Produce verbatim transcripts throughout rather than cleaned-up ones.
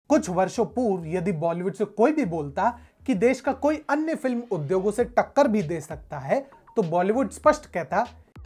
कुछ वर्षों पूर्व यदि बॉलीवुड से कोई भी बोलता कि देश का कोई अन्य फिल्म उद्योगों से टक्कर भी दे सकता है तो बॉलीवुड स्पष्ट कहता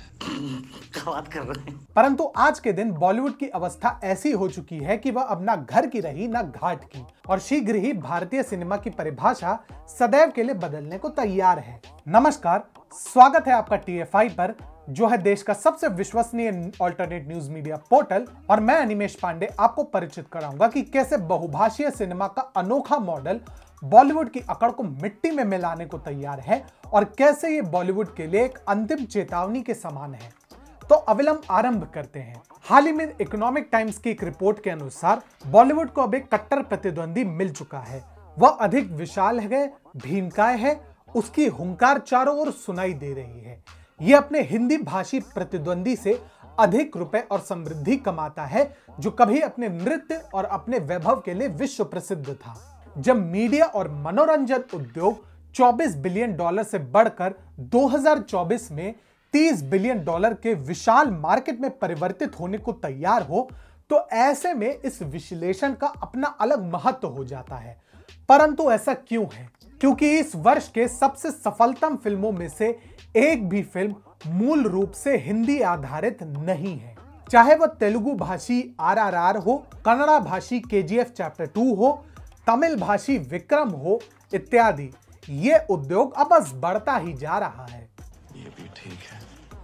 क्या बात कर रहे हैं। परंतु आज के दिन बॉलीवुड की अवस्था ऐसी हो चुकी है कि वह अब ना घर की रही ना घाट की, और शीघ्र ही भारतीय सिनेमा की परिभाषा सदैव के लिए बदलने को तैयार है। नमस्कार, स्वागत है आपका टी एफ आई पर, जो है देश का सबसे विश्वसनीय ऑल्टरनेट न्यूज मीडिया पोर्टल। और मैं अनिमेश पांडे आपको परिचित कराऊंगा कि कैसे बहुभाषीय सिनेमा का अनोखा मॉडल बॉलीवुड की अकड़ को मिट्टी में मिलाने को तैयार है और कैसे ये बॉलीवुड के लिए एक अंतिम चेतावनी के समान है। तो अविलंब आरंभ करते हैं। हाल ही में इकोनॉमिक टाइम्स की एक रिपोर्ट के अनुसार बॉलीवुड को अब एक कट्टर प्रतिद्वंदी मिल चुका है। वह अधिक विशाल है, भीमकाय है, उसकी हुंकार चारों ओर सुनाई दे रही है। यह अपने हिंदी भाषी प्रतिद्वंदी से अधिक रुपए और समृद्धि कमाता है, जो कभी अपने नृत्य और अपने वैभव के लिए विश्व प्रसिद्ध था। जब मीडिया और मनोरंजन उद्योग चौबीस बिलियन डॉलर से बढ़कर दो हज़ार चौबीस में तीस बिलियन डॉलर के विशाल मार्केट में परिवर्तित होने को तैयार हो, तो ऐसे में इस विश्लेषण का अपना अलग महत्व हो जाता है। परंतु ऐसा क्यों है? क्योंकि इस वर्ष के सबसे सफलतम फिल्मों में से एक भी फिल्म मूल रूप से हिंदी आधारित नहीं है। चाहे वह तेलुगु भाषी आर आर आर हो, कन्नड़ा भाषी के जी एफ चैप्टर टू हो, तमिल भाषी विक्रम हो इत्यादि, ये उद्योग अब बस बढ़ता ही जा रहा है। ये भी ठीक है।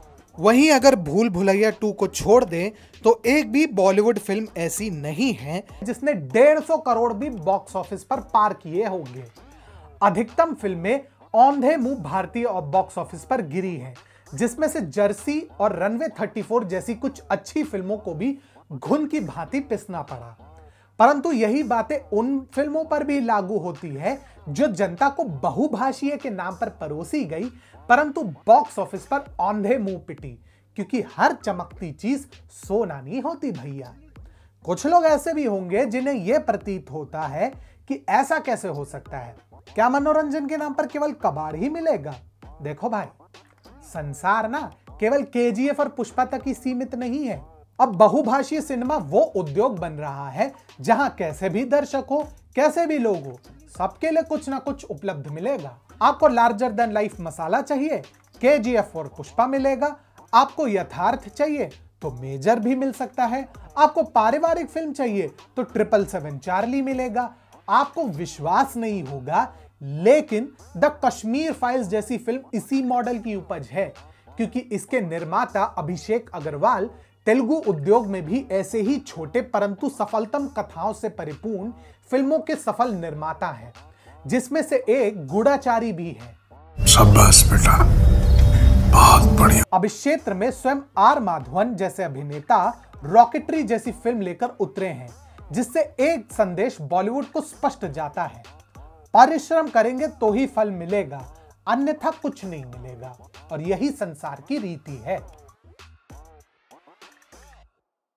वहीं अगर भूल भुलैया टू को छोड़ दें तो एक भी बॉलीवुड फिल्म ऐसी नहीं है जिसने डेढ़ सौ करोड़ भी बॉक्स ऑफिस पर पार किए होंगे। अधिकतम फिल्में औंधे मुंह भारतीय और बॉक्स ऑफिस पर गिरी हैं, जिसमें से जर्सी और रनवे चौंतीस जैसी कुछ अच्छी फिल्मों को भी घुन की भांति पिसना पड़ा। परंतु यही बातें उन फिल्मों पर भी लागू होती है जो जनता को बहुभाषीय के नाम पर परोसी गई, परंतु बॉक्स ऑफिस पर औंधे मुंह पिटी, क्योंकि हर चमकती चीज सोना नहीं होती भैया। कुछ लोग ऐसे भी होंगे जिन्हें यह प्रतीत होता है कि ऐसा कैसे हो सकता है, क्या मनोरंजन के नाम पर केवल कबाड़ ही मिलेगा? देखो भाई, संसार ना केवल के जी एफ और पुष्पा तक ही सीमित नहीं है। अब बहुभाषीय सिनेमा वो उद्योग बन रहा है जहां कैसे भी दर्शक हो, कैसे भी लोग हो, सबके लिए कुछ ना कुछ उपलब्ध मिलेगा। आपको लार्जर देन लाइफ मसाला चाहिए, के जी एफ और पुष्पा मिलेगा। आपको यथार्थ चाहिए तो मेजर भी मिल सकता है। आपको पारिवारिक फिल्म चाहिए तो ट्रिपल सेवन चार्ली मिलेगा। आपको विश्वास नहीं होगा, लेकिन द कश्मीर फाइल्स जैसी फिल्म इसी मॉडल की उपज है, क्योंकि इसके निर्माता अभिषेक अग्रवाल तेलुगु उद्योग में भी ऐसे ही छोटे परंतु सफलतम कथाओं से परिपूर्ण फिल्मों के सफल निर्माता हैं, जिसमें से एक गूढ़ाचारी भी है। शाबाश बेटा, बहुत बढ़िया। अब इस क्षेत्र में स्वयं आर माधवन जैसे अभिनेता रॉकेटरी जैसी फिल्म लेकर उतरे हैं, जिससे एक संदेश बॉलीवुड को स्पष्ट जाता है, परिश्रम करेंगे तो ही फल मिलेगा, अन्यथा कुछ नहीं मिलेगा। और यही संसार की रीति है।